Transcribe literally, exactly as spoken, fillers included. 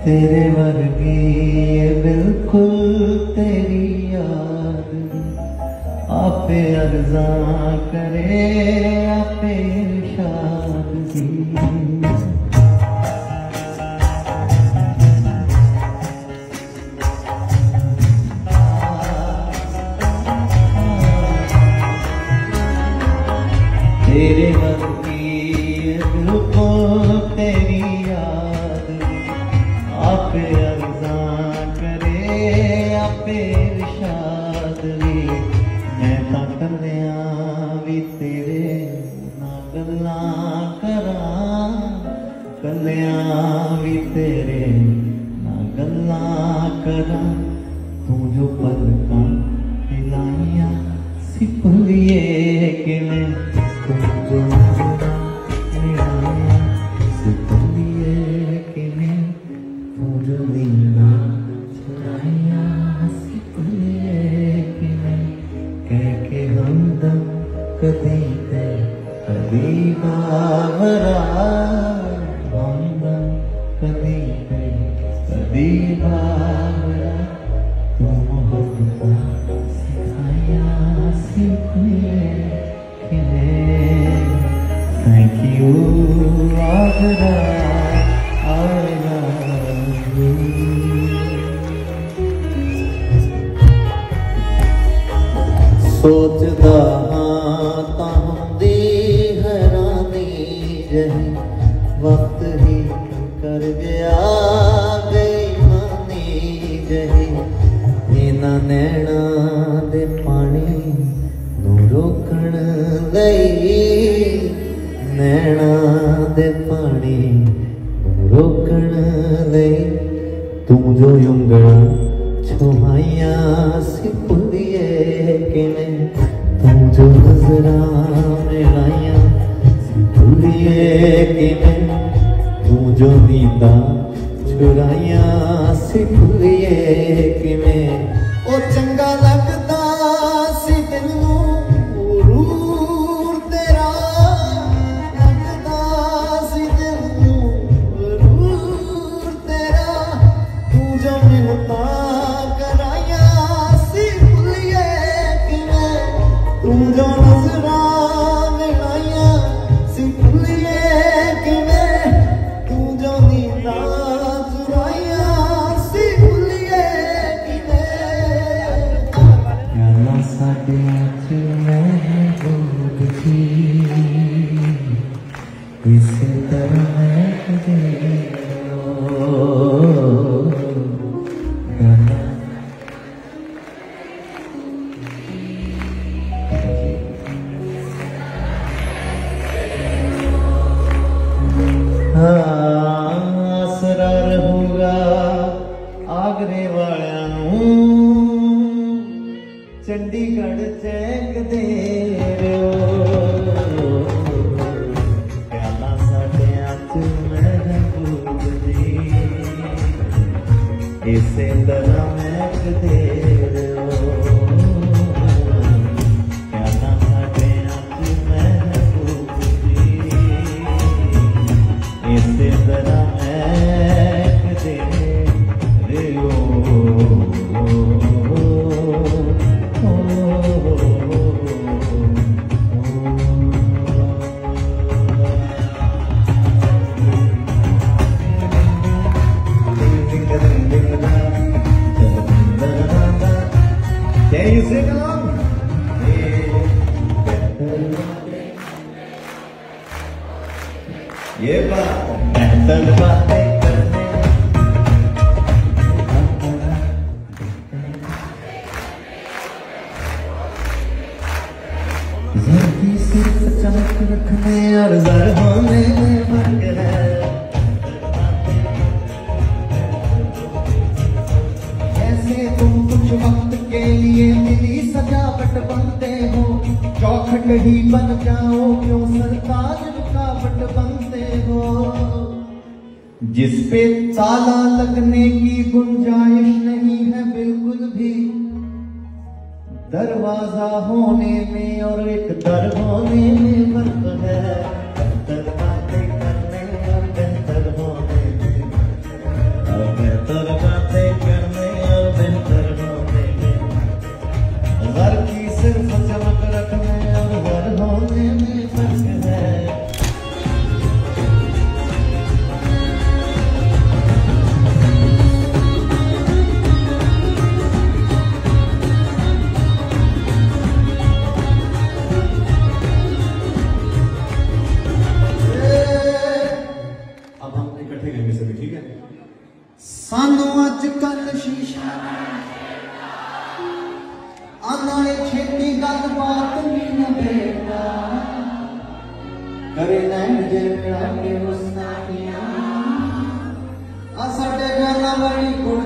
तेरे वर्गी बिल्कुल तेरी याद आपे अर्जा करे आपे इरशाद दी। तेरे वर्गी बिल्कुल तेरी याद आपे अर्जा करे आपे इरशाद दी। मैं तां कल्लिया भी तेरे नाल गल्लां करां कल्लिया भी तेरे नाल गल्लां करां। तू जो पलकां हिलाइयां सी भुलिए किवें तू जो हिलाइयां सी भुलिए किवें तू जो नींदा चुराइयां सी भुलिए किवें। कह के हमदम कदी ते कदी बावरा हमदम कदी ते कदी बावरा। तू मोहब्बत सिखाया सीखिए किवें। Thank you Agra Agra. सोचदा हां तां हुंदी हैरानी जही वक्त ही कर गया बेईमानी जही। इन्हां नैणा दे पानी नूं रोकण लई नैणा दे पानी नूं रोकण लई। तू जो उंगलां छुहाइयां सी भुलिए किवें तू जो नज़रां मिलाइयां सी भुलिए किवें तू जो नींदा चुराइयां सी भुलिए किवें। ओ चंगा लगदा सी तैनूं रूर तेरा लगदा सी तैनूं रूर तेरा। तू जो मिन्नतां तू जो नज़रां मिलाइयां सी भुलिए किवें तू जो नींदां चुराइयां सी भुलिए किवें। प्याला साडे च महबूब थी इसे तरह महकदे आसरा रहूगा आगरे वालियां नूं चंडीगढ़ चैकदे रहो। प्याला साडियां च महबूब दी इसे तरह महकदे रहो। प्याला साडियां च महबूब दी इसे तरह महकदे रहो। Can you sing along? ये बात बेहतर बातें करने ज़िंदगी सिर्फ चमक रखने और ज़र होने में फर्क है। जैसे तुम कुछ वक्त के लिए मिली सजावट बनते हो चौखट ही बन जाओ क्यों सरताज रुकावट बनते हो। जिस पे ताला लगने की गुंजाइश नहीं है बिल्कुल भी दरवाजा होने में और एक दर होने में फर्क है। बेहतर बातें करने और बेहतर होने में सानू अज कल शीशा आना छेती गल बात नहीं न बेटा करे नैन जे मेरा के हुस्ना किया आ साडे गाना वाली